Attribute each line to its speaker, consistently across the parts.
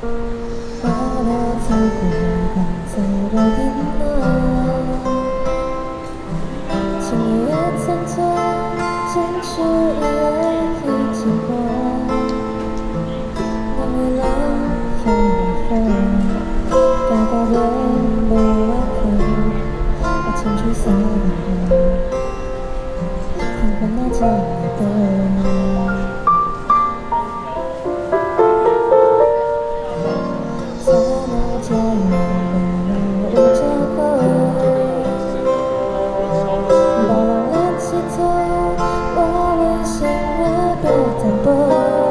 Speaker 1: 我要走过光走的阴暗，情意也曾从坚持一起经过，那为了风雨后，改改变不完后，我情绪散了，灵魂那叫你的。 加入了无家后，把浪浪起头，我微信我别淡薄，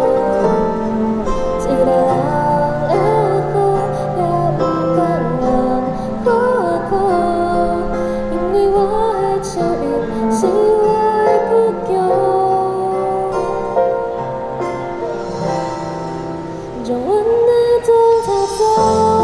Speaker 1: 期待浪儿后也不敢往过口，因为我爱秋雨，是我爱故乡，让温暖中逃走。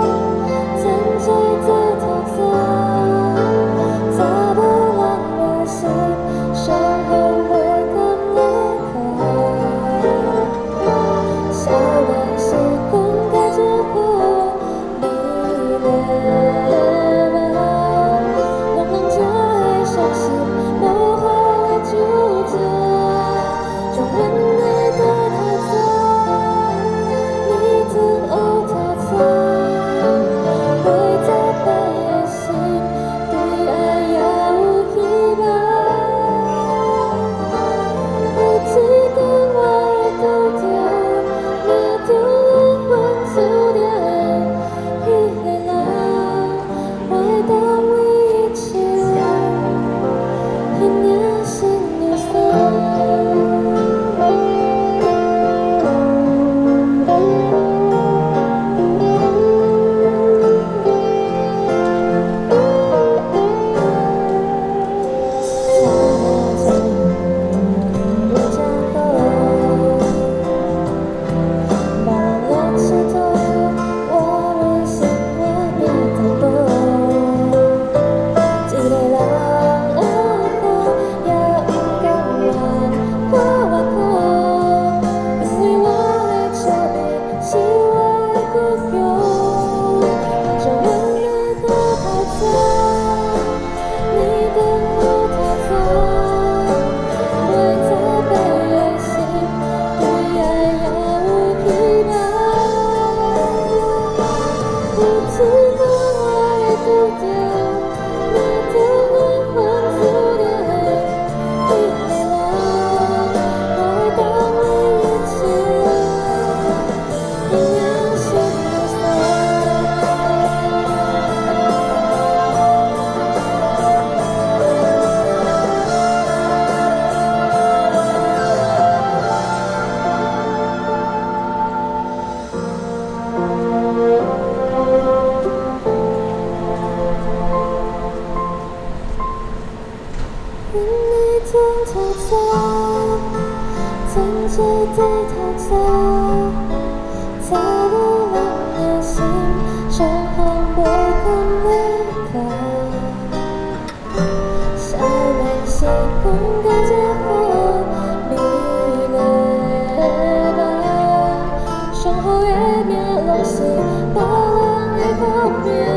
Speaker 1: 因你总逃走，曾经的逃走，在我冷的心上红被空离开，笑脸星空的结果，你来了，身后也面露西，把浪也后面。